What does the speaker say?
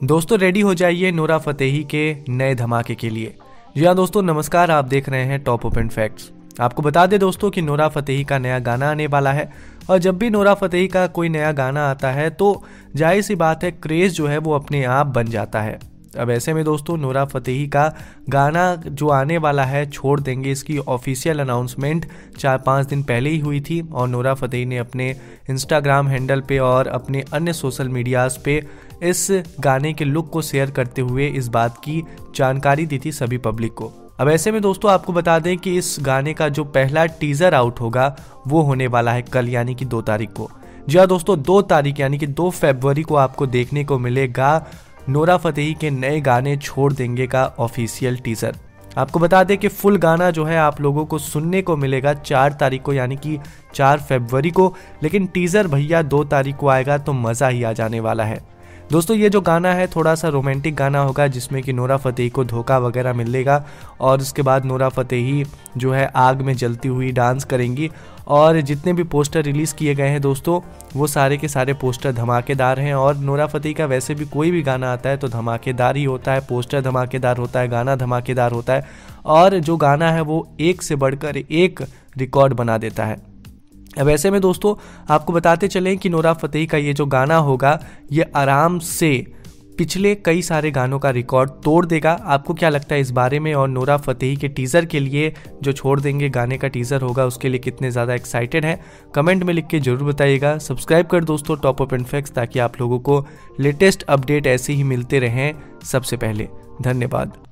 दोस्तों रेडी हो जाइए नोरा फतेही के नए धमाके के लिए। जी हाँ दोस्तों, नमस्कार। आप देख रहे हैं टॉप ओपन फैक्ट्स। आपको बता दें दोस्तों कि नोरा फतेही का नया गाना आने वाला है और जब भी नोरा फतेही का कोई नया गाना आता है तो जाहिर सी बात है क्रेज जो है वो अपने आप बन जाता है। अब ऐसे में दोस्तों नोरा फतेही का गाना जो आने वाला है छोड़ देंगे, इसकी ऑफिशियल अनाउंसमेंट 4-5 दिन पहले ही हुई थी और नोरा फतेही ने अपने इंस्टाग्राम हैंडल पे और अपने अन्य सोशल मीडियाज़ पे इस गाने के लुक को शेयर करते हुए इस बात की जानकारी दी थी सभी पब्लिक को। अब ऐसे में दोस्तों आपको बता दें कि इस गाने का जो पहला टीजर आउट होगा वो होने वाला है कल, यानी कि 2 तारीख को। जी हाँ दोस्तों, 2 तारीख यानी कि 2 फरवरी को आपको देखने को मिलेगा नोरा फतेही के नए गाने छोड़ देंगे का ऑफिशियल टीजर। आपको बता दें कि फुल गाना जो है आप लोगों को सुनने को मिलेगा 4 तारीख को, यानी कि 4 फरवरी को, लेकिन टीजर भैया 2 तारीख को आएगा तो मज़ा ही आ जाने वाला है। दोस्तों ये जो गाना है थोड़ा सा रोमांटिक गाना होगा जिसमें कि नोरा फतेही को धोखा वगैरह मिलेगा और उसके बाद नोरा फतेही जो है आग में जलती हुई डांस करेंगी। और जितने भी पोस्टर रिलीज़ किए गए हैं दोस्तों वो सारे के सारे पोस्टर धमाकेदार हैं और नोरा फतेही का वैसे भी कोई भी गाना आता है तो धमाकेदार ही होता है, पोस्टर धमाकेदार होता है, गाना धमाकेदार होता है और जो गाना है वो एक से बढ़कर एक रिकॉर्ड बना देता है। अब ऐसे में दोस्तों आपको बताते चलें कि नोरा फतेही का ये जो गाना होगा ये आराम से पिछले कई सारे गानों का रिकॉर्ड तोड़ देगा। आपको क्या लगता है इस बारे में? और नोरा फतेही के टीज़र के लिए जो छोड़ देंगे गाने का टीज़र होगा उसके लिए कितने ज़्यादा एक्साइटेड हैं, कमेंट में लिख के जरूर बताइएगा। सब्सक्राइब कर दोस्तों टॉप ओपन फैक्ट्स ताकि आप लोगों को लेटेस्ट अपडेट ऐसे ही मिलते रहें सबसे पहले। धन्यवाद।